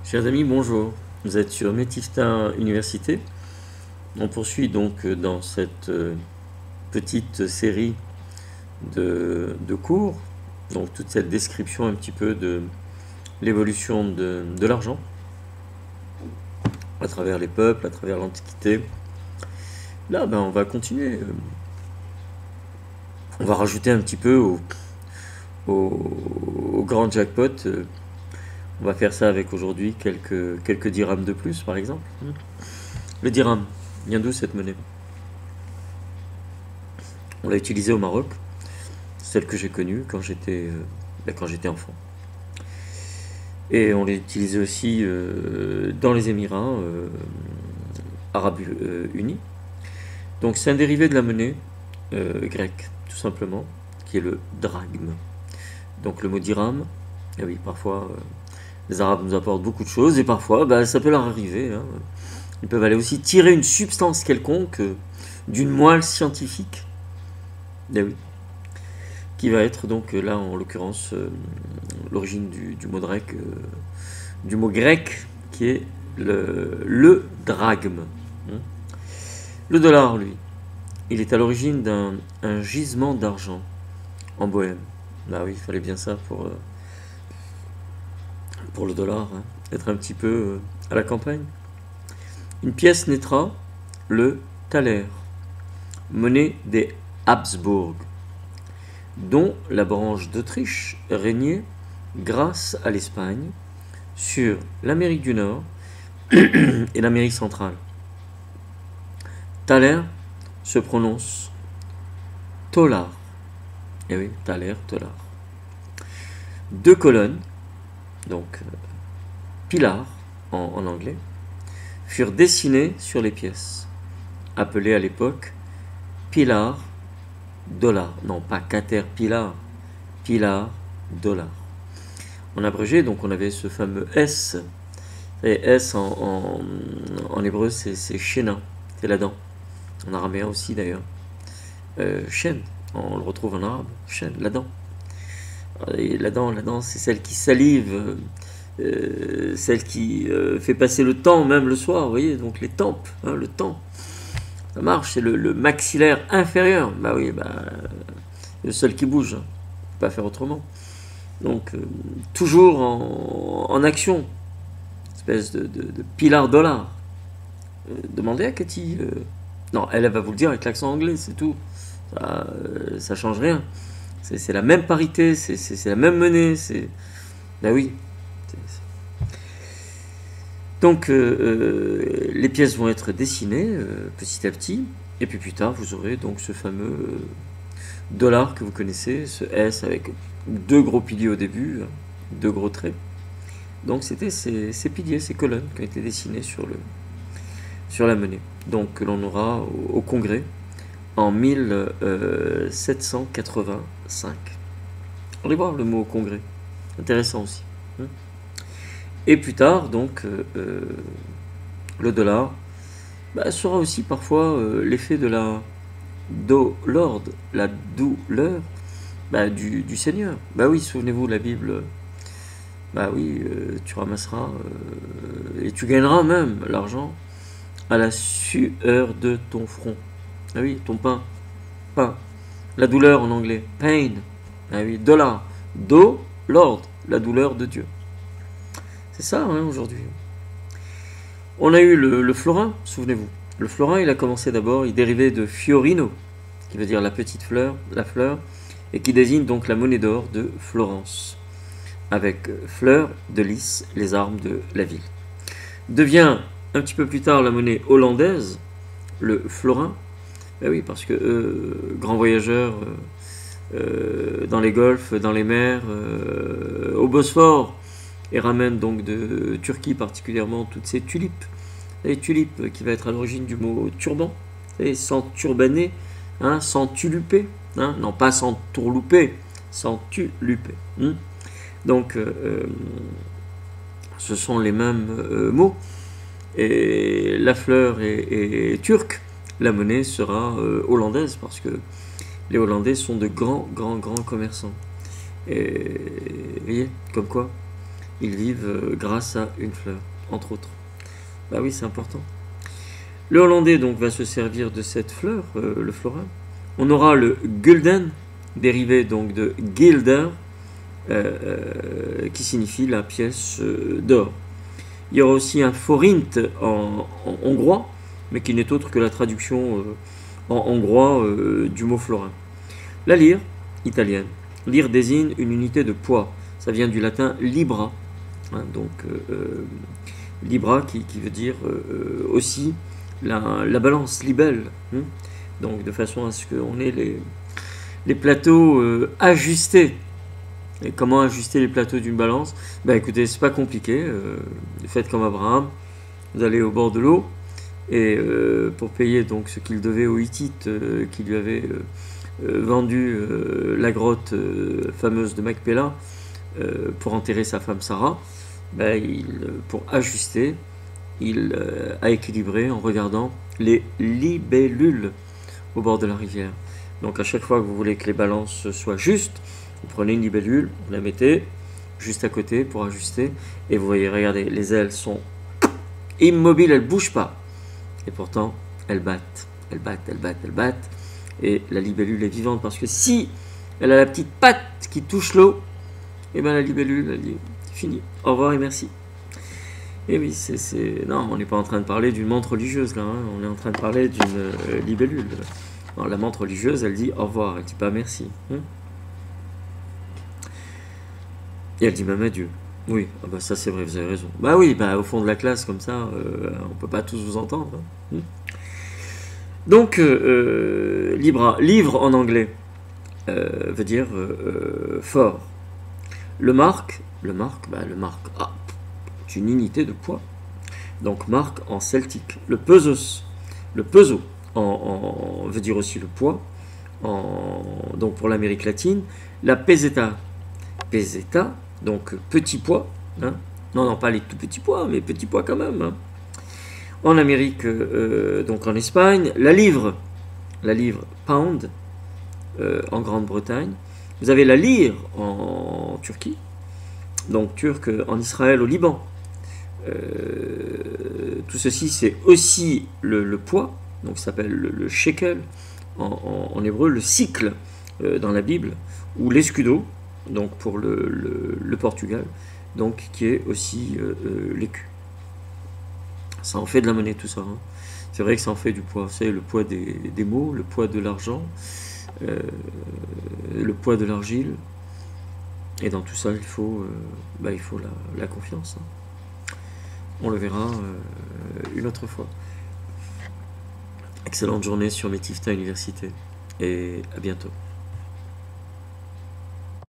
Chers amis, bonjour. Vous êtes sur Metifta Université. On poursuit donc dans cette petite série de cours, donc toute cette description un petit peu de l'évolution de l'argent à travers les peuples, à travers l'Antiquité. Là, on va continuer. On va rajouter un petit peu au grand jackpot. On va faire ça avec aujourd'hui quelques dirhams de plus, par exemple. Le dirham, vient d'où cette monnaie? On l'a utilisée au Maroc, celle que j'ai connue quand j'étais enfant. Et on l'a utilisée aussi dans les Émirats arabes unis. Donc c'est un dérivé de la monnaie grecque, tout simplement, qui est le drachme. Donc le mot dirham, eh oui, parfois les Arabes nous apportent beaucoup de choses et parfois ça peut leur arriver. Ils peuvent aller aussi tirer une substance quelconque d'une moelle scientifique, eh oui, qui va être donc là en l'occurrence l'origine du mot grec qui est le drachme. Le dollar, lui, il est à l'origine d'un gisement d'argent en Bohême. Bah oui, il fallait bien ça pour le dollar, être un petit peu à la campagne. Une pièce naîtra le thaler, monnaie des Habsbourg, dont la branche d'Autriche régnait grâce à l'Espagne sur l'Amérique du Nord et l'Amérique centrale. Thaler se prononce tolar. Eh oui, thaler, tolar. Deux colonnes, donc pilars en anglais, furent dessinées sur les pièces, appelées à l'époque pilar dollar. Non, pas caterpillar, pilar dollar. En abrégé, donc on avait ce fameux S. Et S en hébreu, c'est shena, c'est la dent. En araméen aussi d'ailleurs. Shen, on le retrouve en arabe, shen, la dent. Et la dent, c'est celle qui salive, celle qui fait passer le temps, même le soir, vous voyez, donc les tempes, le temps. Ça marche, c'est le maxillaire inférieur. Bah oui, le seul qui bouge, on ne peut pas faire autrement. Donc, toujours en action, espèce de pilar dollar. Demandez à Cathy. Non, elle va vous le dire avec l'accent anglais, c'est tout. Ça change rien. C'est la même parité, c'est la même monnaie. Ben oui. Donc, les pièces vont être dessinées petit à petit. Et puis plus tard, vous aurez donc ce fameux dollar que vous connaissez, ce S avec deux gros piliers au début, deux gros traits. Donc, c'était ces piliers, ces colonnes qui ont été dessinées sur la monnaie. Donc, que l'on aura au Congrès en 1785. Allez voir le mot congrès, intéressant aussi. Et plus tard, donc, le dollar sera aussi parfois l'effet de la dolord, la douleur du Seigneur. Bah oui, souvenez-vous la Bible. Bah oui, tu ramasseras et tu gagneras même l'argent à la sueur de ton front. Ah oui, ton pain. La douleur en anglais, pain. Ah oui, dollar. Lord, la douleur de Dieu. C'est ça, aujourd'hui. On a eu le florin, souvenez-vous. Le florin, il a commencé d'abord, il dérivait de fiorino, qui veut dire la petite fleur, la fleur, et qui désigne donc la monnaie d'or de Florence, avec fleur de lys, les armes de la ville. Devient un petit peu plus tard la monnaie hollandaise, le florin. Ben oui, parce que grands voyageurs dans les golfs, dans les mers, au Bosphore, et ramènent donc de Turquie particulièrement toutes ces tulipes. Les tulipes qui va être à l'origine du mot turban, sans turbaner, sans tuluper, non pas sans tourlouper, sans tuluper. Donc ce sont les mêmes mots. Et la fleur est turque, la monnaie sera hollandaise parce que les Hollandais sont de grands commerçants. Et vous voyez, comme quoi ils vivent grâce à une fleur, entre autres. Bah oui, c'est important. Le hollandais donc va se servir de cette fleur, le florin. On aura le gulden, dérivé donc de gilder, qui signifie la pièce d'or. Il y aura aussi un forint en hongrois, mais qui n'est autre que la traduction en hongrois du mot florin. La lyre, italienne. Lyre désigne une unité de poids. Ça vient du latin libra. Hein, donc, libra qui veut dire aussi la balance, libelle. Hein, donc, de façon à ce qu'on ait les plateaux ajustés. Et comment ajuster les plateaux d'une balance? Ben écoutez, c'est pas compliqué. Faites comme Abraham. Vous allez au bord de l'eau et pour payer donc ce qu'il devait aux Hittites qui lui avaient vendu la grotte fameuse de Macpéla pour enterrer sa femme Sarah, ben, pour ajuster, il a équilibré en regardant les libellules au bord de la rivière. Donc à chaque fois que vous voulez que les balances soient justes, vous prenez une libellule, vous la mettez juste à côté pour ajuster, et vous voyez, regardez, les ailes sont immobiles, elles ne bougent pas. Et pourtant, elles battent, elles battent, elles battent, elles battent. Et la libellule est vivante parce que si elle a la petite patte qui touche l'eau, et bien la libellule, elle dit, c'est fini, au revoir et merci. Et oui, non, on n'est pas en train de parler d'une menthe religieuse là, hein. On est en train de parler d'une libellule. Alors, la menthe religieuse, elle dit au revoir, elle dit pas merci. Hein. Et elle dit même adieu. Oui, ah bah ça c'est vrai, vous avez raison. Bah oui, bah au fond de la classe comme ça, on peut pas tous vous entendre. Hein. Donc, livre en anglais veut dire fort. Le marque, ah, c'est une unité de poids. Donc marque en celtique. Le pesos veut dire aussi le poids. Donc pour l'Amérique latine, la peseta, donc petit poids. Hein. Non, pas les tout petits pois, mais petits pois quand même. Hein. En Amérique, donc en Espagne, la livre pound en Grande-Bretagne. Vous avez la lire en Turquie, donc turc en Israël, au Liban. Tout ceci, c'est aussi le poids, donc ça s'appelle le shekel en hébreu, le cycle dans la Bible, ou l'escudo, donc pour le Portugal, donc qui est aussi l'écu. Ça en fait de la monnaie tout ça. Hein. C'est vrai que ça en fait du poids. C'est le poids des mots, le poids de l'argent, le poids de l'argile. Et dans tout ça, il faut la confiance. Hein. On le verra une autre fois. Excellente journée sur Metifta Université. Et à bientôt.